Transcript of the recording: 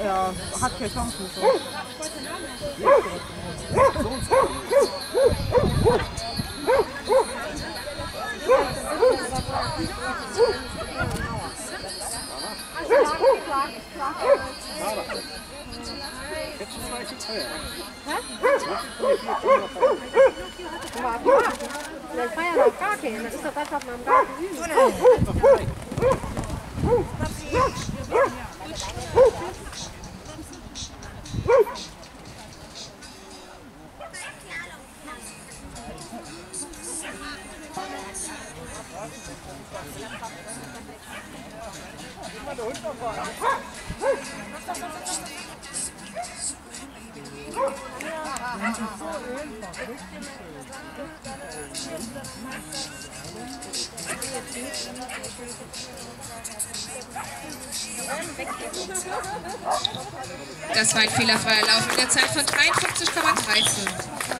der hat keine Chancen. So. Vielleicht war ja noch gar kein, das ist doch das, was man am Garten übt. Das war ein fehlerfreier Lauf in der Zeit von 53,13.